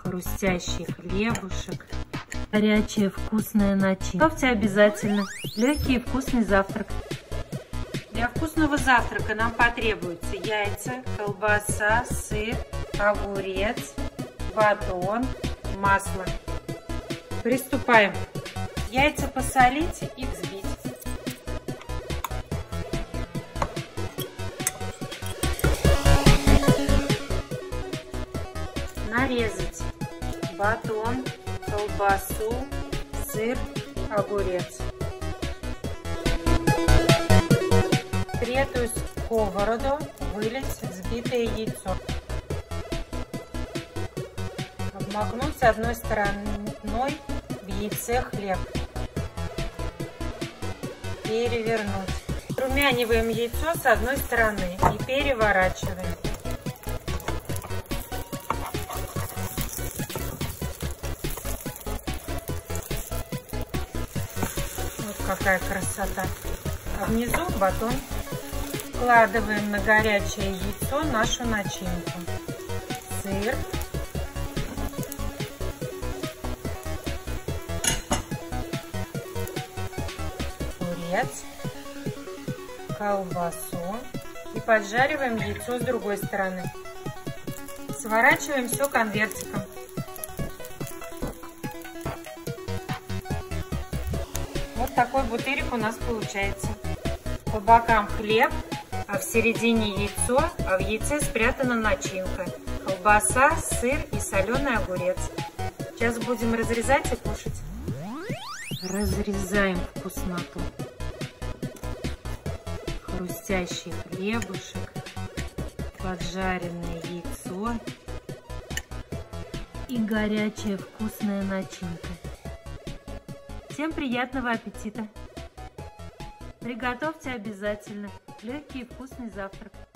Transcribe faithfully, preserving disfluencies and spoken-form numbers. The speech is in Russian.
хрустящий хлебушек, горячая вкусная начинка. Готовьте обязательно легкий и вкусный завтрак. Для вкусного завтрака нам потребуются яйца, колбаса, сыр, огурец, батон, масло. Приступаем. Яйца посолить и взбить. Нарезать батон, колбасу, сыр, огурец. В третью сковороду вылить взбитое яйцо. Обмакнуть с одной стороной в яйце хлеб. Перевернуть. Румяниваем яйцо с одной стороны и переворачиваем. Вот какая красота. А внизу батон. Вкладываем на горячее яйцо нашу начинку. Сыр. Огурец. Колбасу. И поджариваем яйцо с другой стороны. Сворачиваем все конвертиком. Вот такой бутырик у нас получается. По бокам хлеб, а в середине яйцо, а в яйце спрятана начинка. Колбаса, сыр и соленый огурец. Сейчас будем разрезать и кушать. Разрезаем вкусноту. Хрустящий хлебушек, поджаренное яйцо и горячая вкусная начинка. Всем приятного аппетита! Приготовьте обязательно легкий и вкусный завтрак.